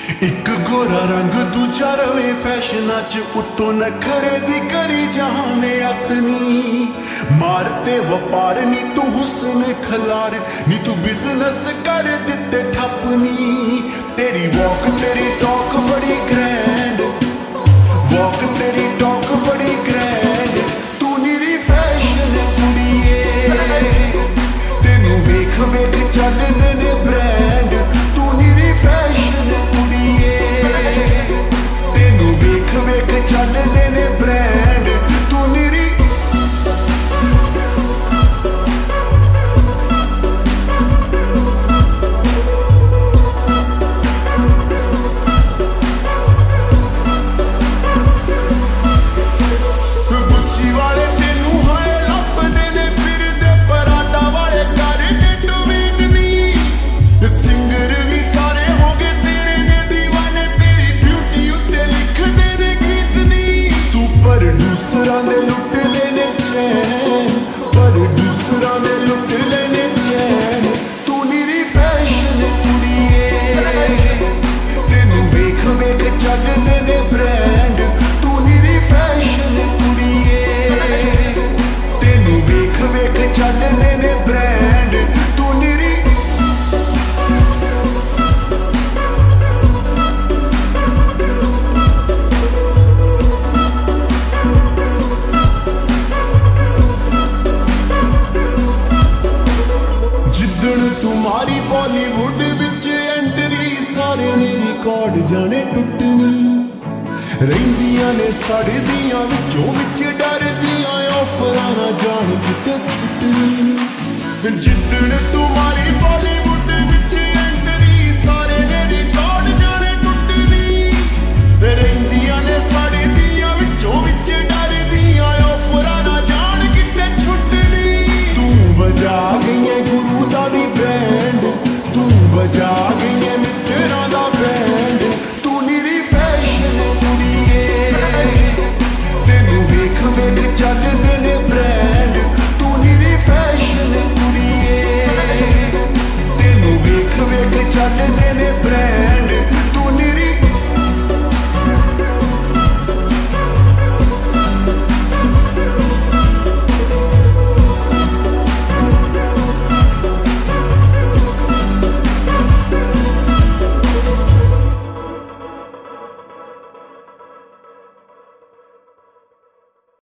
एक गोरा रंग दूजा रवे फैशना च उत्तों नखरे दी करी जहाने अतनी मारते वपार नी तू हुस्न खलार नी तू बिजनेस कर दिते ठपनी तेरी वॉक तेरी टॉक बड़ी ग्रैंड वॉक तेरी टॉक बड़ी ग्रैंड तू निरी फैशन कुड़िए तेनू वेख वेख चलदे ने ब्रांड तू निरी फैशन कुड़िए तेनू वेख वेख चलदे ने ब्रांड तू निरी तुम्हारी बॉलीवुड विच एंट्री सारे ने रिकॉर्ड जाने टुटनी रहिंदियां ने सड़दियां विचों विच डरदियां ऑफरां ना जान किते छुटनी जिद्दण तुम्हारी बॉलीवुड विच